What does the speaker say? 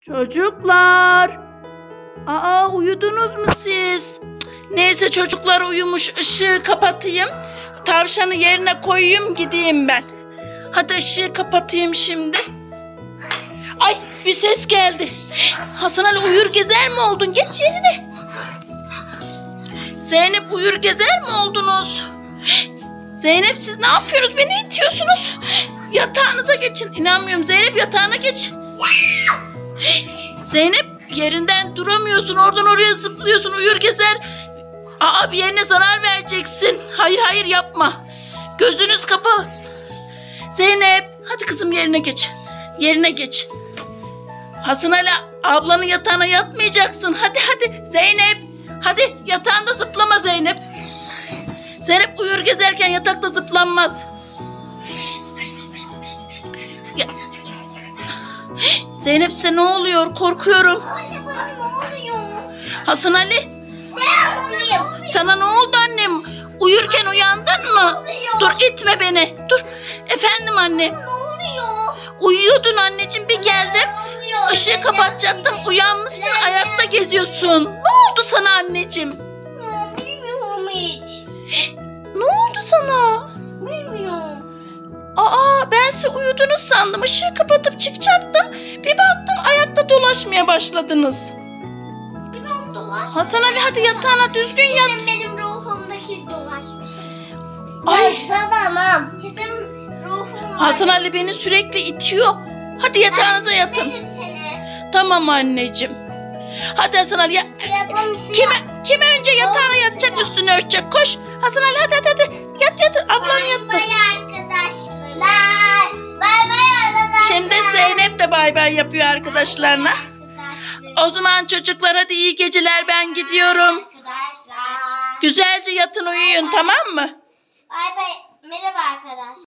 Çocuklar. Uyudunuz mu siz? Neyse çocuklar uyumuş. Işığı kapatayım. Tavşanı yerine koyayım gideyim ben. Hadi ışığı kapatayım şimdi. Ay bir ses geldi. Hasan Ali uyur gezer mi oldun? Geç yerine. Zeynep uyur gezer mi oldunuz? Zeynep siz ne yapıyorsunuz? Beni itiyorsunuz. Yatağınıza geçin. İnanmıyorum. Zeynep yatağına geç. Zeynep yerinden duramıyorsun. Oradan oraya zıplıyorsun. Uyur gezer. Bir yerine zarar vereceksin. Hayır yapma. Gözünüz kapalı. Zeynep hadi kızım yerine geç. Yerine geç. Hasan Ali ablanın yatağına yatmayacaksın. Hadi. Zeynep. Hadi yatağında zıplama Zeynep. Zeynep uyur gezerken yatakta zıplanmaz. Zeynep size ne oluyor? Korkuyorum. Hasan Ali. Sana ne oldu annem? Uyurken uyandın mı? Dur itme beni. Dur. Efendim anne. Uyuyordun anneciğim, bir geldim. Işığı kapatacaktım. Uyanmışsın, ayakta geziyorsun. Ne oldu sana anneciğim? Bilmiyorum hiç. Ne oldu sana? Bilmiyorum. Ben size uyudunuz sandım. Işığı kapatıp çıkacaktım. Bir baktım ayakta dolaşmaya başladınız. Bilmiyorum, dolaşmış. Hasan Ali hadi yatağına düzgün yat. Kesin benim ruhumdaki dolaşmış. Ay. Tamam. Kesin ruhum var. Hasan Ali beni sürekli itiyor. Hadi yatağınıza yatın. Benim seni. Tamam anneciğim. Hadi Hasan Ali Kime önce yatağına yatacak, üstünü örtecek. Koş. Hasan Ali hadi. Yat. Ablan yattı. Bay arkadaşlar. Bay arkadaşlar. Şimdi Zeynep de bay yapıyor arkadaşlarına. O zaman çocuklar hadi iyi geceler, ben gidiyorum. Arkadaşlar. Güzelce yatın, uyuyun, tamam mı? Bay. Merhaba arkadaşlar.